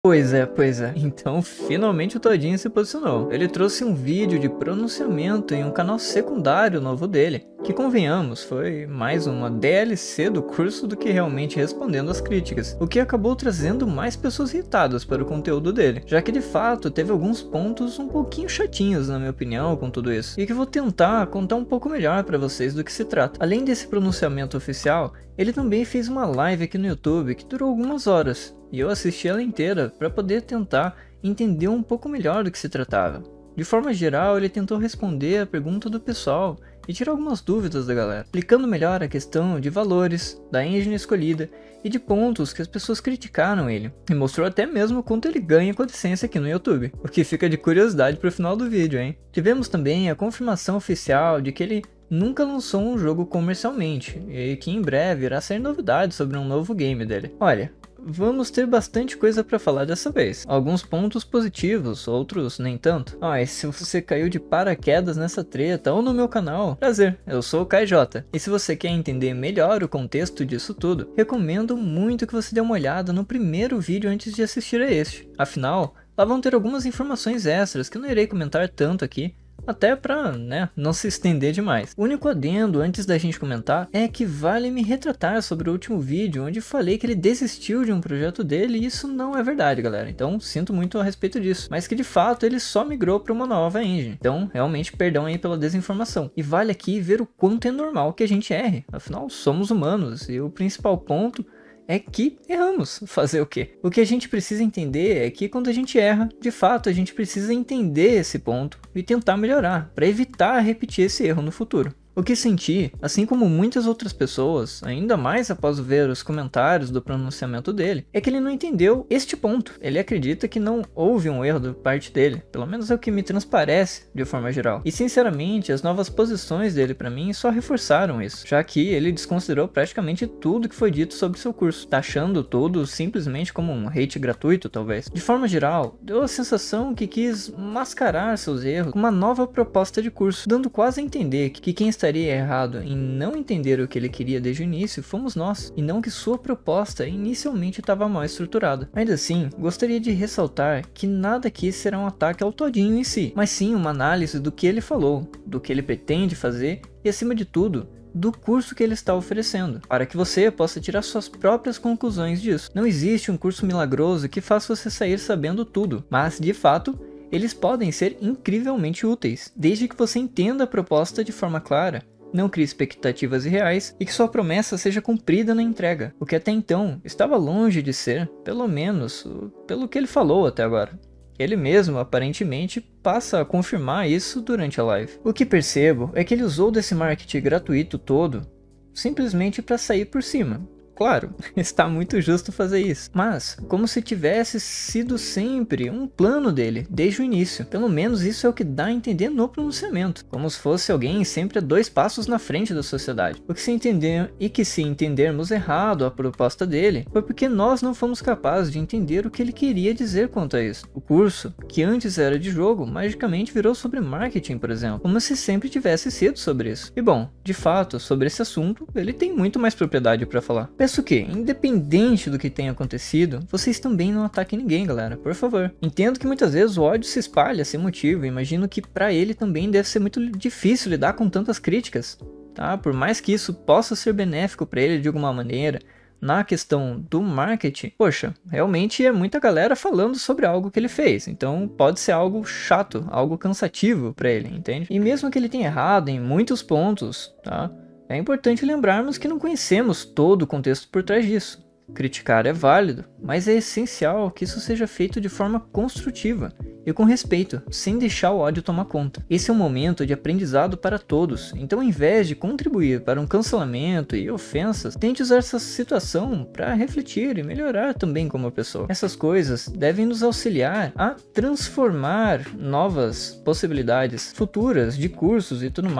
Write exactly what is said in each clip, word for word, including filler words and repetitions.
Pois é, pois é. Então, finalmente o Todinho se posicionou. Ele trouxe um vídeo de pronunciamento em um canal secundário novo dele, que, convenhamos, foi mais uma D L C do curso do que realmente respondendo às críticas, o que acabou trazendo mais pessoas irritadas para o conteúdo dele, já que de fato teve alguns pontos um pouquinho chatinhos, na minha opinião, com tudo isso, e que vou tentar contar um pouco melhor para vocês do que se trata. Além desse pronunciamento oficial, ele também fez uma live aqui no YouTube que durou algumas horas, e eu assisti ela inteira para poder tentar entender um pouco melhor do que se tratava. De forma geral, ele tentou responder a pergunta do pessoal e tirar algumas dúvidas da galera, explicando melhor a questão de valores, da engine escolhida e de pontos que as pessoas criticaram ele, e mostrou até mesmo quanto ele ganha com a licença aqui no YouTube, o que fica de curiosidade pro final do vídeo, hein? Tivemos também a confirmação oficial de que ele nunca lançou um jogo comercialmente, e que em breve irá sair novidades sobre um novo game dele. Olha, vamos ter bastante coisa para falar dessa vez. Alguns pontos positivos, outros nem tanto. Ah, e se você caiu de paraquedas nessa treta ou no meu canal, prazer, eu sou o K J. E se você quer entender melhor o contexto disso tudo, recomendo muito que você dê uma olhada no primeiro vídeo antes de assistir a este. Afinal, lá vão ter algumas informações extras que eu não irei comentar tanto aqui, até pra, né, não se estender demais. O único adendo antes da gente comentar é que vale me retratar sobre o último vídeo onde falei que ele desistiu de um projeto dele, e isso não é verdade, galera. Então sinto muito a respeito disso, mas que de fato ele só migrou para uma nova engine. Então realmente perdão aí pela desinformação. E vale aqui ver o quanto é normal que a gente erre, afinal somos humanos, e o principal ponto é que erramos. Fazer o quê? O que a gente precisa entender é que quando a gente erra, de fato a gente precisa entender esse ponto e tentar melhorar, para evitar repetir esse erro no futuro. O que senti, assim como muitas outras pessoas, ainda mais após ver os comentários do pronunciamento dele, é que ele não entendeu este ponto. Ele acredita que não houve um erro da parte dele, pelo menos é o que me transparece de forma geral. E sinceramente, as novas posições dele para mim só reforçaram isso, já que ele desconsiderou praticamente tudo que foi dito sobre seu curso, taxando tudo simplesmente como um hate gratuito, talvez. De forma geral, deu a sensação que quis mascarar seus erros com uma nova proposta de curso, dando quase a entender que quem estaria errado em não entender o que ele queria desde o início fomos nós, e não que sua proposta inicialmente estava mal estruturada. Ainda assim, gostaria de ressaltar que nada aqui será um ataque ao Todinho em si, mas sim uma análise do que ele falou, do que ele pretende fazer e, acima de tudo, do curso que ele está oferecendo, para que você possa tirar suas próprias conclusões disso. Não existe um curso milagroso que faça você sair sabendo tudo, mas de fato eles podem ser incrivelmente úteis, desde que você entenda a proposta de forma clara, não crie expectativas irreais e que sua promessa seja cumprida na entrega, o que até então estava longe de ser, pelo menos pelo que ele falou até agora. Ele mesmo, aparentemente, passa a confirmar isso durante a live. O que percebo é que ele usou desse marketing gratuito todo simplesmente para sair por cima. Claro, está muito justo fazer isso, mas como se tivesse sido sempre um plano dele, desde o início. Pelo menos isso é o que dá a entender no pronunciamento, como se fosse alguém sempre a dois passos na frente da sociedade. O que se entender e que se entendermos errado a proposta dele, foi porque nós não fomos capazes de entender o que ele queria dizer quanto a isso. O curso, que antes era de jogo, magicamente virou sobre marketing, por exemplo, como se sempre tivesse sido sobre isso. E bom, de fato, sobre esse assunto, ele tem muito mais propriedade para falar. Peço que, independente do que tenha acontecido, vocês também não ataquem ninguém, galera, por favor. Entendo que muitas vezes o ódio se espalha sem motivo, e imagino que para ele também deve ser muito difícil lidar com tantas críticas, tá? Por mais que isso possa ser benéfico para ele de alguma maneira, na questão do marketing, poxa, realmente é muita galera falando sobre algo que ele fez, então pode ser algo chato, algo cansativo para ele, entende? E mesmo que ele tenha errado em muitos pontos, tá? É importante lembrarmos que não conhecemos todo o contexto por trás disso. Criticar é válido, mas é essencial que isso seja feito de forma construtiva e com respeito, sem deixar o ódio tomar conta. Esse é um momento de aprendizado para todos, então ao invés de contribuir para um cancelamento e ofensas, tente usar essa situação para refletir e melhorar também como pessoa. Essas coisas devem nos auxiliar a transformar novas possibilidades futuras de cursos e tudo mais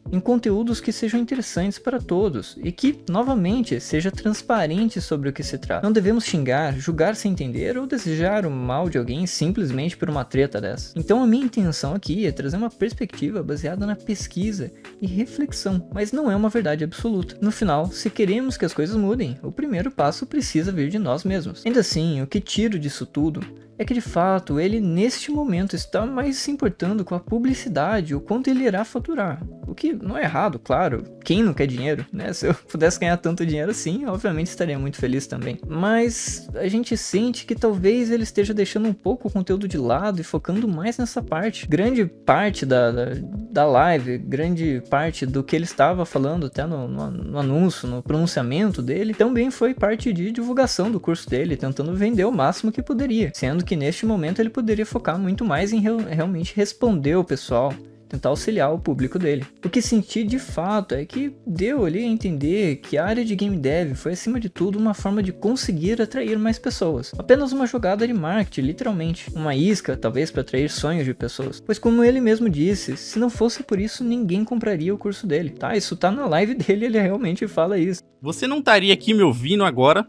em conteúdos que sejam interessantes para todos e que, novamente, seja transparente sobre o que se trata. Não devemos xingar, julgar sem entender ou desejar o mal de alguém simplesmente por uma treta dessa. Então a minha intenção aqui é trazer uma perspectiva baseada na pesquisa e reflexão, mas não é uma verdade absoluta. No final, se queremos que as coisas mudem, o primeiro passo precisa vir de nós mesmos. Ainda assim, o que tiro disso tudo é que de fato ele neste momento está mais se importando com a publicidade, o quanto ele irá faturar. O que não é errado, claro, quem não quer dinheiro, né? Se eu pudesse ganhar tanto dinheiro assim, obviamente estaria muito feliz também. Mas a gente sente que talvez ele esteja deixando um pouco o conteúdo de lado e focando mais nessa parte. Grande parte da, da, da live, grande parte do que ele estava falando até no, no, no anúncio, no pronunciamento dele, também foi parte de divulgação do curso dele, tentando vender o máximo que poderia, sendo que neste momento ele poderia focar muito mais em real, realmente responder o pessoal, tentar auxiliar o público dele. O que senti de fato é que deu ali a entender que a área de game dev foi acima de tudo uma forma de conseguir atrair mais pessoas. Apenas uma jogada de marketing, literalmente. Uma isca, talvez, para atrair sonhos de pessoas. Pois como ele mesmo disse, se não fosse por isso ninguém compraria o curso dele. Tá, isso tá na live dele, ele realmente fala isso. Você não estaria aqui me ouvindo agora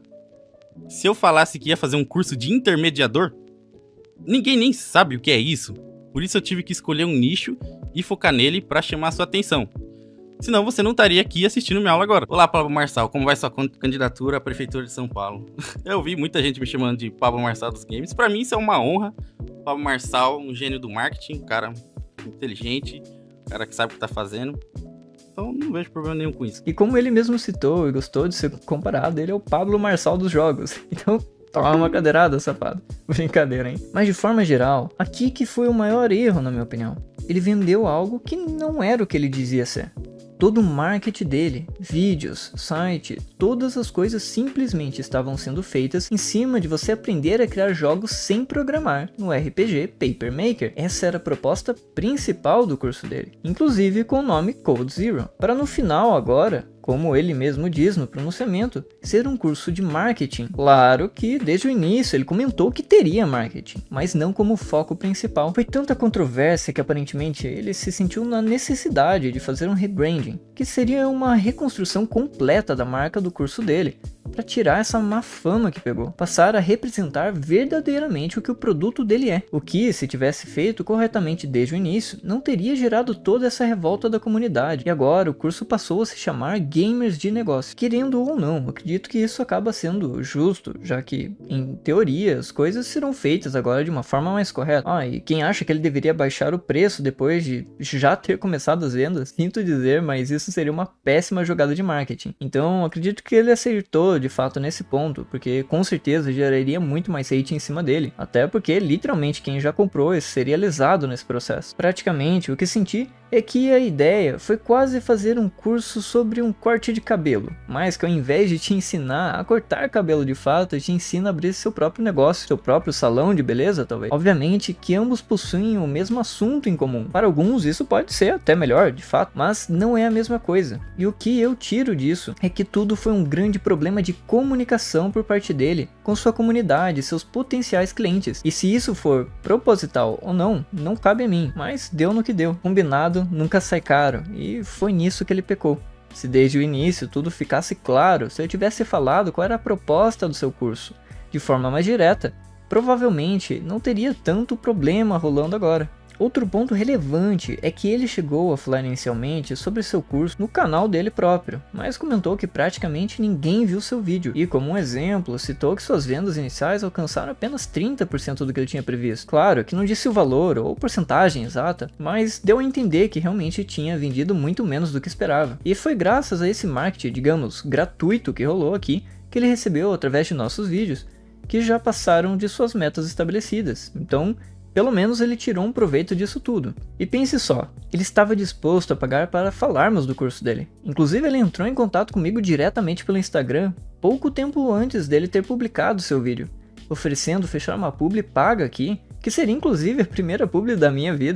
se eu falasse que ia fazer um curso de intermediador? Ninguém nem sabe o que é isso. Por isso eu tive que escolher um nicho e focar nele para chamar a sua atenção. Senão você não estaria aqui assistindo minha aula agora. Olá, Pablo Marçal, como vai sua candidatura à Prefeitura de São Paulo? Eu vi muita gente me chamando de Pablo Marçal dos games. Para mim isso é uma honra. Pablo Marçal, um gênio do marketing, um cara inteligente, um cara que sabe o que tá fazendo. Então não vejo problema nenhum com isso. E como ele mesmo citou e gostou de ser comparado, ele é o Pablo Marçal dos jogos. Então toma uma cadeirada, safado. Brincadeira, hein? Mas de forma geral, aqui que foi o maior erro, na minha opinião. Ele vendeu algo que não era o que ele dizia ser. Todo o marketing dele, vídeos, site, todas as coisas simplesmente estavam sendo feitas em cima de você aprender a criar jogos sem programar no R P G Paper Maker. Essa era a proposta principal do curso dele, inclusive com o nome Code Zero. Para no final agora, como ele mesmo diz no pronunciamento, ser um curso de marketing. Claro que desde o início ele comentou que teria marketing, mas não como foco principal. Foi tanta controvérsia que aparentemente ele se sentiu na necessidade de fazer um rebranding, que seria uma reconstrução completa da marca do curso dele, para tirar essa má fama que pegou, passar a representar verdadeiramente o que o produto dele é, o que, se tivesse feito corretamente desde o início, não teria gerado toda essa revolta da comunidade, e agora o curso passou a se chamar Gamers de Negócio. Querendo ou não, acredito que isso acaba sendo justo, já que, em teoria, as coisas serão feitas agora de uma forma mais correta. Ah, e quem acha que ele deveria baixar o preço depois de já ter começado as vendas, sinto dizer, mas isso seria uma péssima jogada de marketing. Então, acredito que ele acertou de fato nesse ponto, porque com certeza geraria muito mais hate em cima dele, até porque literalmente quem já comprou seria lesado nesse processo. Praticamente o que senti é que a ideia foi quase fazer um curso sobre um corte de cabelo, mas que ao invés de te ensinar a cortar cabelo de fato, te ensina a abrir seu próprio negócio, seu próprio salão de beleza talvez. Obviamente que ambos possuem o mesmo assunto em comum, para alguns isso pode ser até melhor de fato, mas não é a mesma coisa. E o que eu tiro disso é que tudo foi um grande problema de comunicação por parte dele com sua comunidade, seus potenciais clientes, e se isso for proposital ou não, não cabe a mim, mas deu no que deu. Combinado nunca sai caro, e foi nisso que ele pecou. Se desde o início tudo ficasse claro, se eu tivesse falado qual era a proposta do seu curso de forma mais direta, provavelmente não teria tanto problema rolando agora. Outro ponto relevante é que ele chegou a falar inicialmente sobre seu curso no canal dele próprio, mas comentou que praticamente ninguém viu seu vídeo, e como um exemplo, citou que suas vendas iniciais alcançaram apenas trinta por cento do que ele tinha previsto. Claro que não disse o valor ou porcentagem exata, mas deu a entender que realmente tinha vendido muito menos do que esperava. E foi graças a esse marketing, digamos, gratuito que rolou aqui, que ele recebeu através de nossos vídeos, que já passaram de suas metas estabelecidas. Então, pelo menos ele tirou um proveito disso tudo. E pense só, ele estava disposto a pagar para falarmos do curso dele. Inclusive ele entrou em contato comigo diretamente pelo Instagram, pouco tempo antes dele ter publicado seu vídeo, oferecendo fechar uma publi paga aqui, que seria inclusive a primeira publi da minha vida.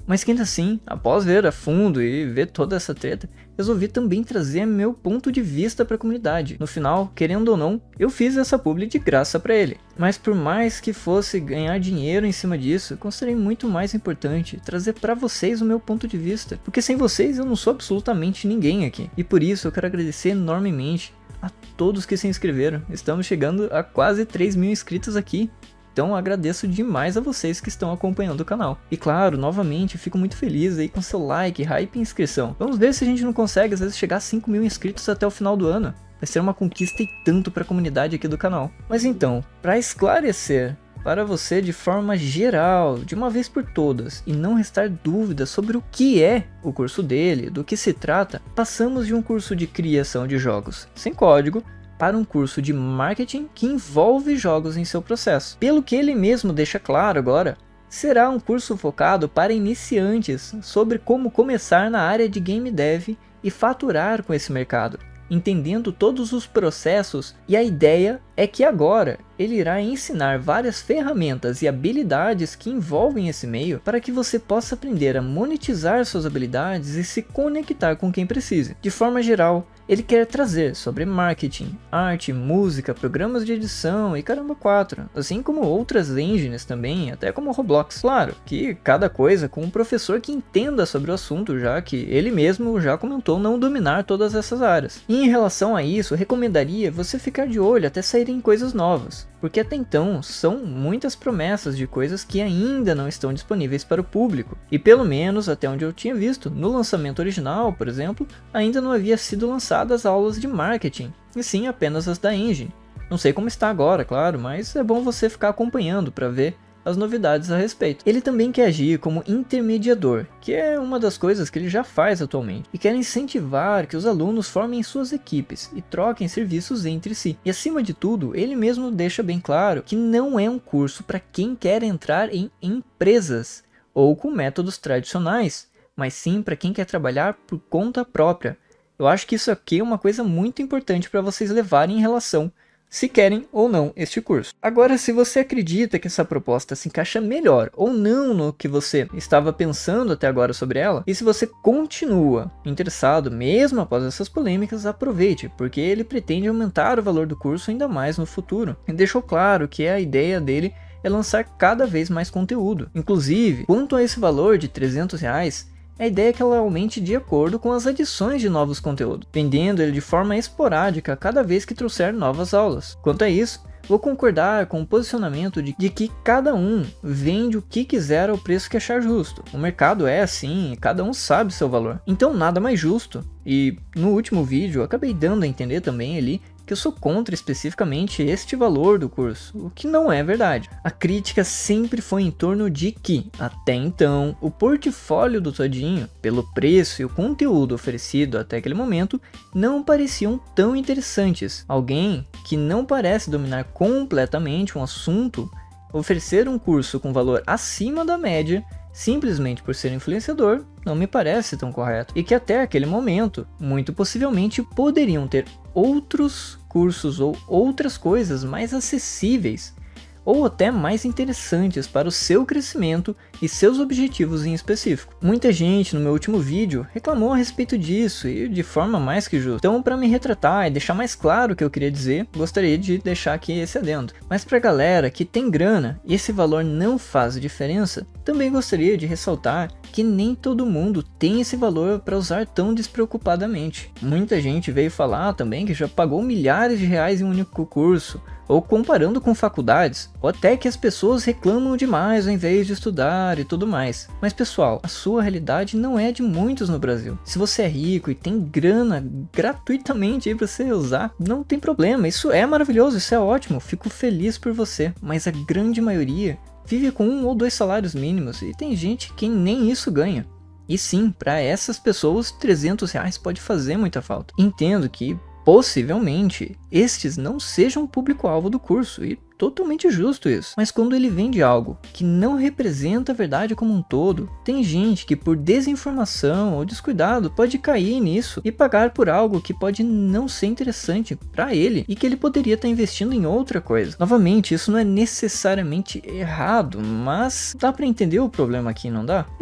Mas que ainda assim, após ver a fundo e ver toda essa treta, resolvi também trazer meu ponto de vista para a comunidade. No final, querendo ou não, eu fiz essa publi de graça para ele. Mas por mais que fosse ganhar dinheiro em cima disso, considerei muito mais importante trazer para vocês o meu ponto de vista. Porque sem vocês eu não sou absolutamente ninguém aqui. E por isso eu quero agradecer enormemente a todos que se inscreveram. Estamos chegando a quase três mil inscritos aqui. Então agradeço demais a vocês que estão acompanhando o canal. E claro, novamente, fico muito feliz aí com seu like, hype e inscrição. Vamos ver se a gente não consegue às vezes chegar a cinco mil inscritos até o final do ano. Vai ser uma conquista e tanto para a comunidade aqui do canal. Mas então, para esclarecer para você de forma geral, de uma vez por todas, e não restar dúvidas sobre o que é o curso dele, do que se trata, passamos de um curso de criação de jogos sem código, para um curso de marketing que envolve jogos em seu processo. Pelo que ele mesmo deixa claro agora, será um curso focado para iniciantes sobre como começar na área de game dev e faturar com esse mercado, entendendo todos os processos, e a ideia é que agora ele irá ensinar várias ferramentas e habilidades que envolvem esse meio para que você possa aprender a monetizar suas habilidades e se conectar com quem precise. De forma geral, ele quer trazer sobre marketing, arte, música, programas de edição e caramba quatro, assim como outras engines também, até como Roblox. Claro que cada coisa com um professor que entenda sobre o assunto, já que ele mesmo já comentou não dominar todas essas áreas. E em relação a isso, recomendaria você ficar de olho até saírem coisas novas, porque até então são muitas promessas de coisas que ainda não estão disponíveis para o público. E pelo menos até onde eu tinha visto, no lançamento original, por exemplo, ainda não havia sido lançadas aulas de marketing, e sim apenas as da engine. Não sei como está agora, claro, mas é bom você ficar acompanhando para ver as novidades a respeito. Ele também quer agir como intermediador, que é uma das coisas que ele já faz atualmente, e quer incentivar que os alunos formem suas equipes e troquem serviços entre si. E acima de tudo, ele mesmo deixa bem claro que não é um curso para quem quer entrar em empresas ou com métodos tradicionais, mas sim para quem quer trabalhar por conta própria. Eu acho que isso aqui é uma coisa muito importante para vocês levarem em relação se querem ou não este curso. Agora, se você acredita que essa proposta se encaixa melhor ou não no que você estava pensando até agora sobre ela, e se você continua interessado mesmo após essas polêmicas, aproveite, porque ele pretende aumentar o valor do curso ainda mais no futuro. E deixou claro que a ideia dele é lançar cada vez mais conteúdo. Inclusive, quanto a esse valor de trezentos reais, a ideia é que ela aumente de acordo com as adições de novos conteúdos, vendendo ele de forma esporádica cada vez que trouxer novas aulas. Quanto a isso, vou concordar com o posicionamento de, de que cada um vende o que quiser ao preço que achar justo. O mercado é assim e cada um sabe seu valor. Então nada mais justo. E no último vídeo eu acabei dando a entender também ali que eu sou contra especificamente este valor do curso, o que não é verdade. A crítica sempre foi em torno de que, até então, o portfólio do Todinho, pelo preço e o conteúdo oferecido até aquele momento, não pareciam tão interessantes. Alguém que não parece dominar completamente um assunto, oferecer um curso com valor acima da média, simplesmente por ser influenciador, não me parece tão correto. E que até aquele momento, muito possivelmente poderiam ter outros cursos ou outras coisas mais acessíveis ou até mais interessantes para o seu crescimento e seus objetivos em específico. Muita gente no meu último vídeo reclamou a respeito disso e de forma mais que justa. Então, para me retratar e deixar mais claro o que eu queria dizer, gostaria de deixar aqui esse adendo. Mas para a galera que tem grana e esse valor não faz diferença, também gostaria de ressaltar que nem todo mundo tem esse valor para usar tão despreocupadamente. Muita gente veio falar também que já pagou milhares de reais em um único curso, ou comparando com faculdades, ou até que as pessoas reclamam demais ao invés de estudar e tudo mais. Mas pessoal, a sua realidade não é de muitos no Brasil. Se você é rico e tem grana gratuitamente aí para você usar, não tem problema, isso é maravilhoso, isso é ótimo, fico feliz por você. Mas a grande maioria vive com um ou dois salários mínimos e tem gente que nem isso ganha. E sim, para essas pessoas trezentos reais pode fazer muita falta. Entendo que possivelmente estes não sejam o público-alvo do curso, e totalmente justo isso. Mas quando ele vende algo que não representa a verdade como um todo, tem gente que por desinformação ou descuidado pode cair nisso e pagar por algo que pode não ser interessante para ele e que ele poderia estar investindo em outra coisa. Novamente, isso não é necessariamente errado, mas dá para entender o problema aqui, não dá? Bom,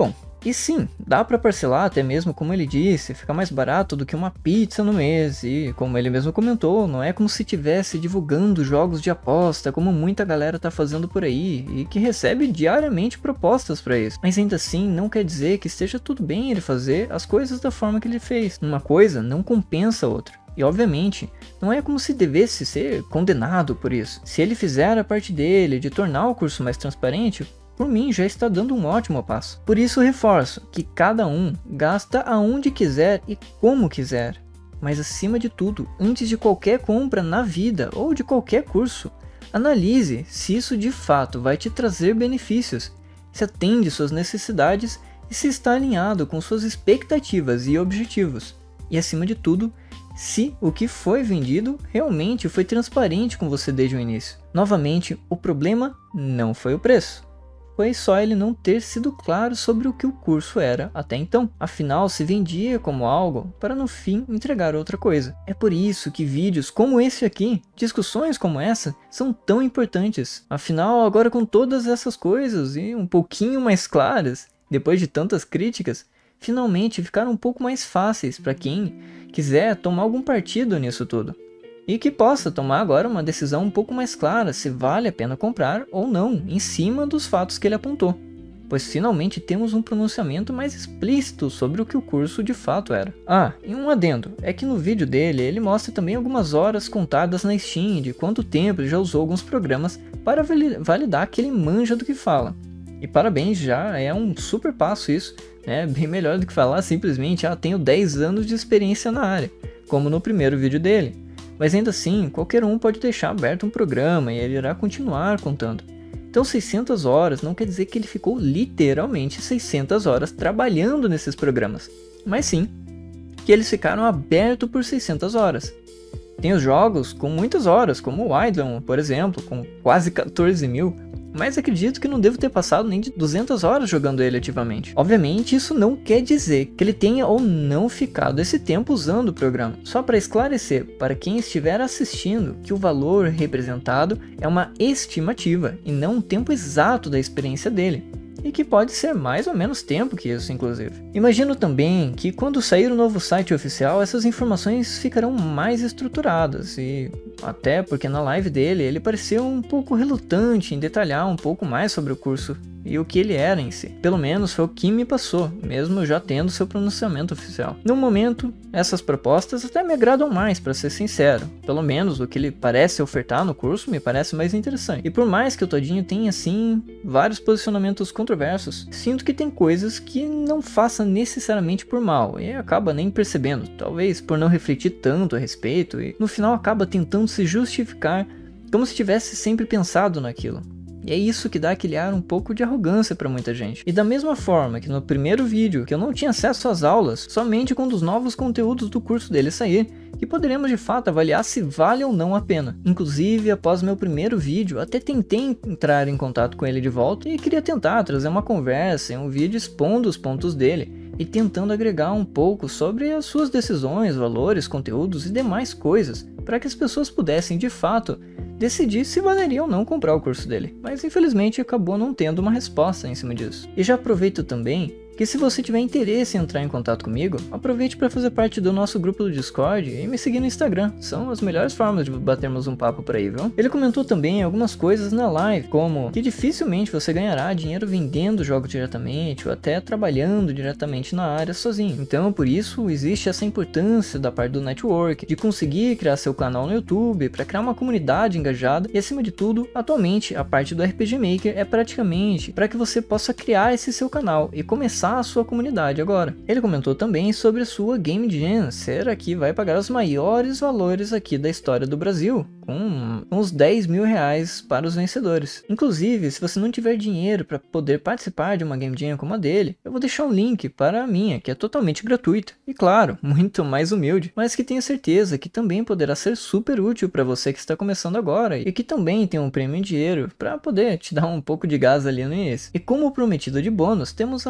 E sim, dá pra parcelar até mesmo, como ele disse, fica mais barato do que uma pizza no mês, e como ele mesmo comentou, não é como se estivesse divulgando jogos de aposta, como muita galera tá fazendo por aí, e que recebe diariamente propostas pra isso. Mas ainda assim, não quer dizer que esteja tudo bem ele fazer as coisas da forma que ele fez. Uma coisa não compensa a outra. E obviamente, não é como se devesse ser condenado por isso. Se ele fizer a parte dele de tornar o curso mais transparente, por mim já está dando um ótimo passo. Por isso reforço que cada um gasta aonde quiser e como quiser. Mas acima de tudo, antes de qualquer compra na vida ou de qualquer curso, analise se isso de fato vai te trazer benefícios, se atende suas necessidades e se está alinhado com suas expectativas e objetivos. E acima de tudo, se o que foi vendido realmente foi transparente com você desde o início. Novamente, o problema não foi o preço. Foi só ele não ter sido claro sobre o que o curso era até então. Afinal, se vendia como algo para no fim entregar outra coisa. É por isso que vídeos como esse aqui, discussões como essa, são tão importantes. Afinal, agora com todas essas coisas e um pouquinho mais claras, depois de tantas críticas, finalmente ficaram um pouco mais fáceis para quem quiser tomar algum partido nisso tudo. E que possa tomar agora uma decisão um pouco mais clara se vale a pena comprar ou não, em cima dos fatos que ele apontou. Pois finalmente temos um pronunciamento mais explícito sobre o que o curso de fato era. Ah, e um adendo, é que no vídeo dele ele mostra também algumas horas contadas na Steam de quanto tempo ele já usou alguns programas para validar que ele manja do que fala. E parabéns, já é um super passo isso, né? Bem melhor do que falar simplesmente, ah, tenho dez anos de experiência na área, como no primeiro vídeo dele. Mas ainda assim, qualquer um pode deixar aberto um programa e ele irá continuar contando. Então seiscentas horas não quer dizer que ele ficou literalmente seiscentas horas trabalhando nesses programas, mas sim que eles ficaram abertos por seiscentas horas. Tem os jogos com muitas horas, como o Idle, por exemplo, com quase quatorze mil, mas acredito que não devo ter passado nem de duzentas horas jogando ele ativamente. Obviamente isso não quer dizer que ele tenha ou não ficado esse tempo usando o programa. Só para esclarecer para quem estiver assistindo que o valor representado é uma estimativa e não um tempo exato da experiência dele. E que pode ser mais ou menos tempo que isso, inclusive. Imagino também que quando sair o novo site oficial, essas informações ficarão mais estruturadas, e até porque na live dele ele pareceu um pouco relutante em detalhar um pouco mais sobre o curso e o que ele era em si. Pelo menos foi o que me passou, mesmo já tendo seu pronunciamento oficial. No momento, essas propostas até me agradam mais, para ser sincero. Pelo menos o que ele parece ofertar no curso me parece mais interessante. E por mais que o Todinho tenha, assim, vários posicionamentos controversos, sinto que tem coisas que não faça necessariamente por mal, e acaba nem percebendo, talvez por não refletir tanto a respeito, e no final acaba tentando se justificar como se tivesse sempre pensado naquilo. E é isso que dá aquele ar um pouco de arrogância para muita gente. E da mesma forma que no primeiro vídeo, que eu não tinha acesso às aulas, somente quando os novos conteúdos do curso dele sair, que poderemos de fato avaliar se vale ou não a pena. Inclusive, após meu primeiro vídeo, até tentei entrar em contato com ele de volta e queria tentar trazer uma conversa em um vídeo expondo os pontos dele e tentando agregar um pouco sobre as suas decisões, valores, conteúdos e demais coisas, para que as pessoas pudessem de fato decidir se valeria ou não comprar o curso dele, mas infelizmente acabou não tendo uma resposta em cima disso. E já aproveito também que se você tiver interesse em entrar em contato comigo, aproveite para fazer parte do nosso grupo do Discord e me seguir no Instagram, são as melhores formas de batermos um papo por aí, viu? Ele comentou também algumas coisas na live, como que dificilmente você ganhará dinheiro vendendo jogos diretamente ou até trabalhando diretamente na área sozinho. Então por isso existe essa importância da parte do network, de conseguir criar seu canal no YouTube, para criar uma comunidade engajada e acima de tudo, atualmente a parte do R P G Maker é praticamente para que você possa criar esse seu canal e começar a sua comunidade agora. Ele comentou também sobre a sua Game Jam, ser a que vai pagar os maiores valores aqui da história do Brasil, com uns dez mil reais para os vencedores. Inclusive, se você não tiver dinheiro para poder participar de uma Game Jam como a dele, eu vou deixar um link para a minha, que é totalmente gratuita, e claro, muito mais humilde, mas que tenho certeza que também poderá ser super útil para você que está começando agora, e que também tem um prêmio em dinheiro para poder te dar um pouco de gás ali no início. E como prometido de bônus, temos a parte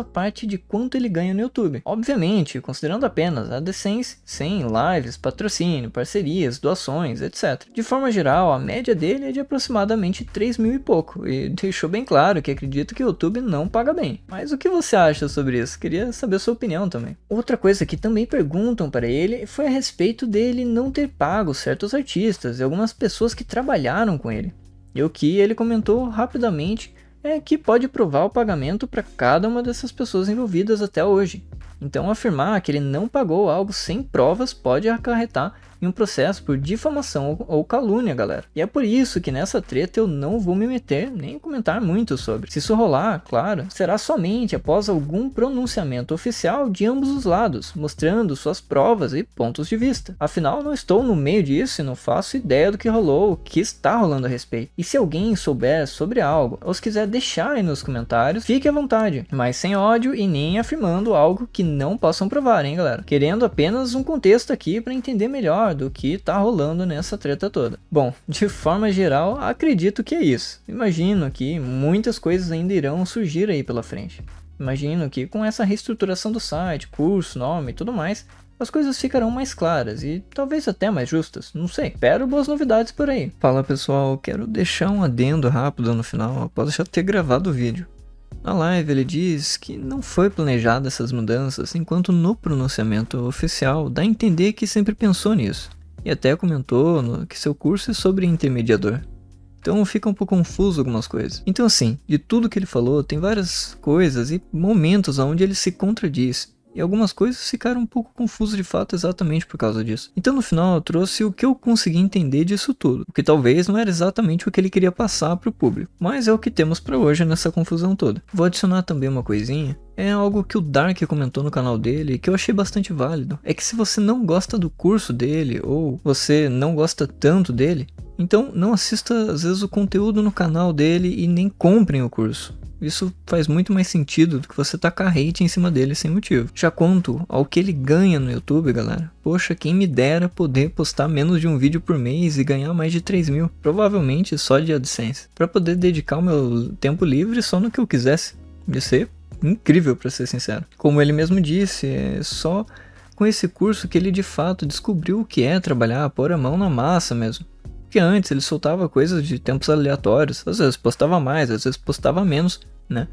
parte de quanto ele ganha no YouTube. Obviamente, considerando apenas a AdSense, sem lives, patrocínio, parcerias, doações, etcétera. De forma geral, a média dele é de aproximadamente três mil e pouco, e deixou bem claro que acredita que o YouTube não paga bem. Mas o que você acha sobre isso? Queria saber a sua opinião também. Outra coisa que também perguntam para ele foi a respeito dele não ter pago certos artistas e algumas pessoas que trabalharam com ele. E o que ele comentou rapidamente é que pode provar o pagamento para cada uma dessas pessoas envolvidas até hoje. Então afirmar que ele não pagou algo sem provas pode acarretar em um processo por difamação ou calúnia, galera. E é por isso que nessa treta eu não vou me meter nem comentar muito sobre. Se isso rolar, claro, será somente após algum pronunciamento oficial de ambos os lados, mostrando suas provas e pontos de vista. Afinal, não estou no meio disso e não faço ideia do que rolou, o que está rolando a respeito. E se alguém souber sobre algo, ou se quiser deixar aí nos comentários, fique à vontade, mas sem ódio e nem afirmando algo que não possam provar, hein, galera? Querendo apenas um contexto aqui para entender melhor do que tá rolando nessa treta toda. Bom, de forma geral, acredito que é isso. Imagino que muitas coisas ainda irão surgir aí pela frente. Imagino que com essa reestruturação do site, curso, nome e tudo mais, as coisas ficarão mais claras e talvez até mais justas, não sei. Espero boas novidades por aí. Fala pessoal, quero deixar um adendo rápido no final, após já ter gravado o vídeo. Na live ele diz que não foi planejada essas mudanças, enquanto no pronunciamento oficial dá a entender que sempre pensou nisso. E até comentou no, que seu curso é sobre intermediador. Então fica um pouco confuso algumas coisas. Então assim, de tudo que ele falou, tem várias coisas e momentos onde ele se contradiz. E algumas coisas ficaram um pouco confusas de fato exatamente por causa disso. Então no final eu trouxe o que eu consegui entender disso tudo, o que talvez não era exatamente o que ele queria passar para o público, mas é o que temos para hoje nessa confusão toda. Vou adicionar também uma coisinha, é algo que o Dark comentou no canal dele que eu achei bastante válido, é que se você não gosta do curso dele ou você não gosta tanto dele, então não assista às vezes o conteúdo no canal dele e nem comprem o curso. Isso faz muito mais sentido do que você tacar hate em cima dele sem motivo. Já quanto ao que ele ganha no YouTube, galera, poxa, quem me dera poder postar menos de um vídeo por mês e ganhar mais de três mil, provavelmente só de AdSense, para poder dedicar o meu tempo livre só no que eu quisesse. Ia ser incrível, para ser sincero. Como ele mesmo disse, é só com esse curso que ele de fato descobriu o que é trabalhar, pôr a mão na massa mesmo. Porque antes ele soltava coisas de tempos aleatórios, às vezes postava mais, às vezes postava menos, né?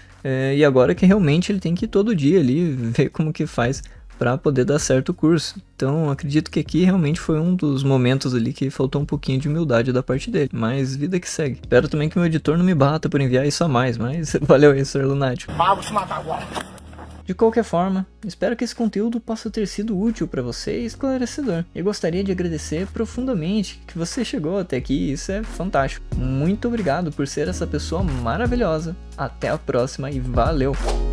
É, e agora que realmente ele tem que ir todo dia ali ver como que faz para poder dar certo o curso. Então acredito que aqui realmente foi um dos momentos ali que faltou um pouquinho de humildade da parte dele, mas vida que segue. Espero também que meu editor não me bata por enviar isso a mais, mas valeu aí, senhor Lunático. Vamos se matar agora. De qualquer forma, espero que esse conteúdo possa ter sido útil para você e esclarecedor. E gostaria de agradecer profundamente que você chegou até aqui, isso é fantástico. Muito obrigado por ser essa pessoa maravilhosa. Até a próxima e valeu!